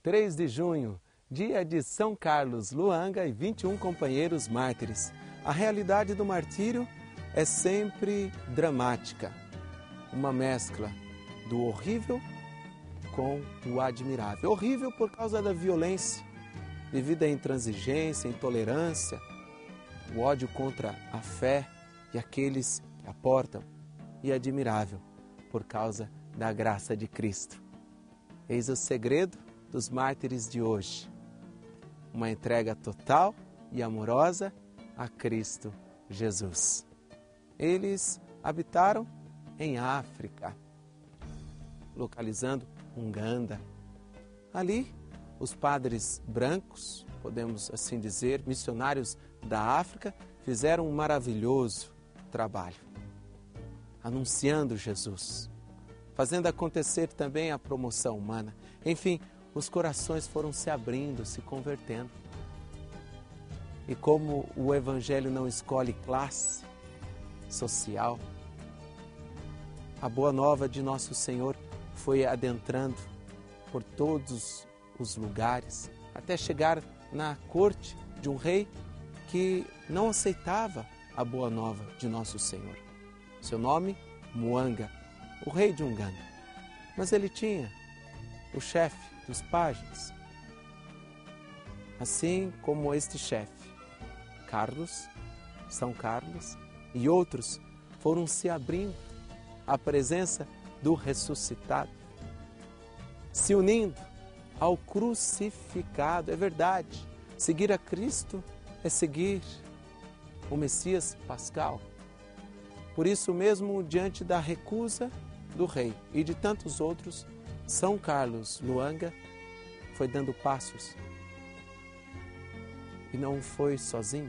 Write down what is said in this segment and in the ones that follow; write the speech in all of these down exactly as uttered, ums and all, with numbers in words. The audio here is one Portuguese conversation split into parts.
três de junho, dia de São Carlos Luanga e vinte e um companheiros mártires. A realidade do martírio é sempre dramática, uma mescla do horrível com o admirável. Horrível por causa da violência, devido à intransigência, intolerância, o ódio contra a fé e aqueles que a portam, e admirável por causa da graça de Cristo. Eis o segredo dos mártires de hoje. Uma entrega total e amorosa a Cristo Jesus. Eles habitaram em África, localizando Uganda. Ali, os padres brancos, podemos assim dizer, missionários da África, fizeram um maravilhoso trabalho, anunciando Jesus, fazendo acontecer também a promoção humana. Enfim, os corações foram se abrindo, se convertendo. E como o Evangelho não escolhe classe social, a boa nova de nosso Senhor foi adentrando por todos os lugares, até chegar na corte de um rei que não aceitava a boa nova de nosso Senhor. Seu nome, Mwanga, o rei de Uganda. Mas ele tinha o chefe dos pajens. Assim como este chefe, Carlos, São Carlos e outros foram se abrindo à presença do ressuscitado, se unindo ao crucificado. É verdade, seguir a Cristo é seguir o Messias pascal. Por isso mesmo, diante da recusa do rei e de tantos outros, São Carlos Luanga foi dando passos. E não foi sozinho.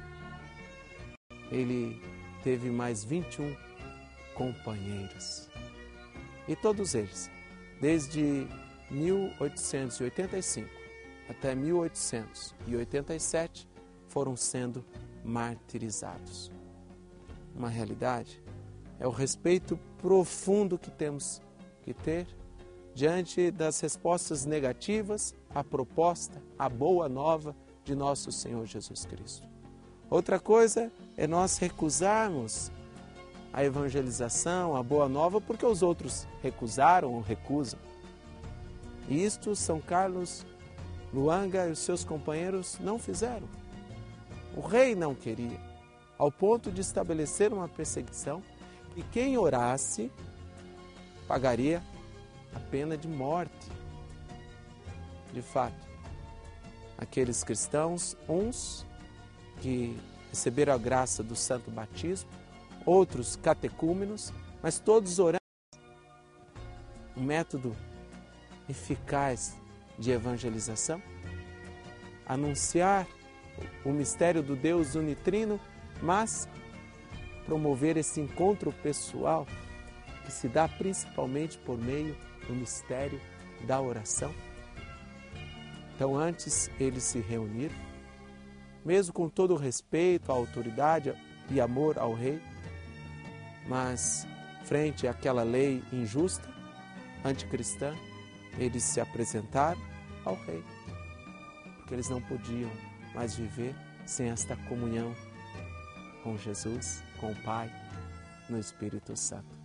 Ele teve mais vinte e um companheiros. E todos eles, desde mil oitocentos e oitenta e cinco até mil oitocentos e oitenta e sete, foram sendo martirizados. Uma realidade é o respeito profundo que temos que ter diante das respostas negativas à proposta, à boa nova de nosso Senhor Jesus Cristo. Outra coisa é nós recusarmos a evangelização, a boa nova, porque os outros recusaram ou recusam. E isto São Carlos Luanga e os seus companheiros não fizeram. O rei não queria, ao ponto de estabelecer uma perseguição, e quem orasse pagaria a pena de morte. De fato, aqueles cristãos, uns que receberam a graça do santo batismo, outros catecúmenos, mas todos orando. Um método eficaz de evangelização, anunciar o mistério do Deus unitrino, mas promover esse encontro pessoal que se dá principalmente por meio do mistério da oração. Então, antes eles se reuniram, mesmo com todo o respeito à autoridade e amor ao rei, mas frente àquela lei injusta, anticristã, eles se apresentaram ao rei, porque eles não podiam mais viver sem esta comunhão com Jesus, com o Pai, no Espírito Santo.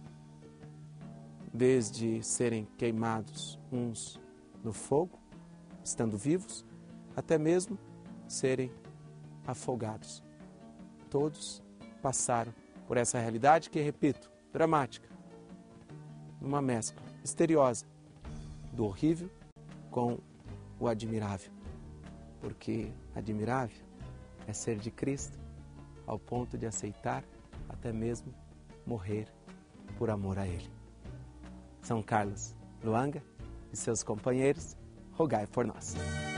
Desde serem queimados uns no fogo, estando vivos, até mesmo serem afogados. Todos passaram por essa realidade que, repito, dramática, uma mescla misteriosa do horrível com o admirável, porque admirável é ser de Cristo ao ponto de aceitar até mesmo morrer por amor a Ele. São Carlos Luanga e seus companheiros, rogai por nós.